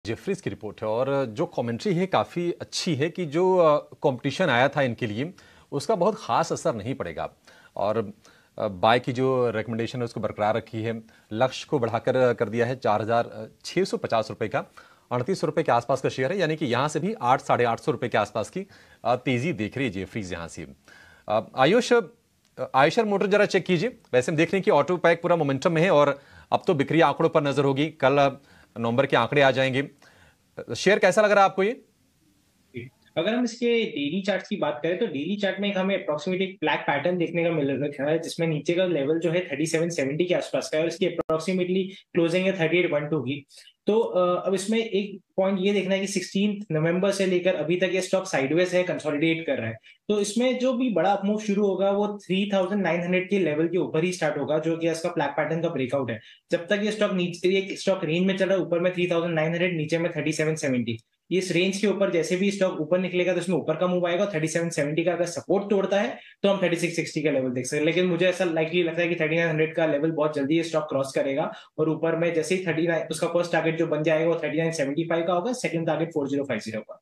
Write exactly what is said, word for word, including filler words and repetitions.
Jefferies की report है और जो कमेंट्री है काफ़ी अच्छी है कि जो कंपटीशन आया था इनके लिए उसका बहुत ख़ास असर नहीं पड़ेगा और बाय की जो रिकमेंडेशन है उसको बरकरार रखी है। लक्ष्य को बढ़ाकर कर दिया है चार हज़ार छः सौ पचास रुपये का, अड़तीस रुपये के आसपास का शेयर है, यानी कि यहाँ से भी आठ साढ़े आठ सौ रुपये के आसपास की तेज़ी देख रही है जेफरीज यहाँ से। आयुष, आयशर मोटर जरा चेक कीजिए। वैसे हम देख रहे हैं कि ऑटो पैक पूरा मोमेंटम में है और अब तो बिक्री आंकड़ों पर नजर होगी, कल नवंबर के आंकड़े आ जाएंगे। शेयर कैसा लग रहा है आपको ये? अगर हम इसके डेली चार्ट की बात करें तो डेली चार्ट में हमें अप्रोक्सीमेट एक फ्लैग पैटर्न देखने का मिल रहा है, जिसमें नीचे का लेवल जो है थर्टी सेवन सेवेंटी के आसपास का है और इसकी अप्रोक्सीमेटली क्लोजिंग है थर्टी एट वन टू की। तो अब इसमें एक पॉइंट ये देखना है कि सिक्सटीन नवंबर से लेकर अभी तक ये स्टॉक साइडवेज है, कंसोलिडेट कर रहा है। तो इसमें जो भी बड़ा अपमूव शुरू होगा वो थ्री थाउजेंड नाइन हंड्रेड के लेवल के ऊपर ही स्टार्ट होगा, जो कि इसका फ्लैग पैटर्न का ब्रेकआउट है। जब तक ये स्टॉक नीचे, एक स्टॉक रेंज में चल रहा है, ऊपर में थ्री थाउजेंड नाइन हंड्रेड, नीचे में थर्टी सेवन सेवेंटी। इस रेंज के ऊपर जैसे भी स्टॉक ऊपर निकलेगा तो इसमें ऊपर का मूव आएगा। थर्टी सेवन सेवेंटी का अगर सपोर्ट तोड़ता है तो हम थर्टी सिक्स सिक्सटी का लेवल देख सकते हैं, लेकिन मुझे ऐसा लाइकली लगता है कि थर्टी नाइन हंड्रेड का लेवल बहुत जल्दी ये स्टॉक क्रॉस करेगा और ऊपर में जैसे ही थर्टी नाइन उसका फर्स्ट टारगेट जो बन जाएगा वो थर्टी नाइन सेवेंटी फाइव का होगा, second target four zero five zero का।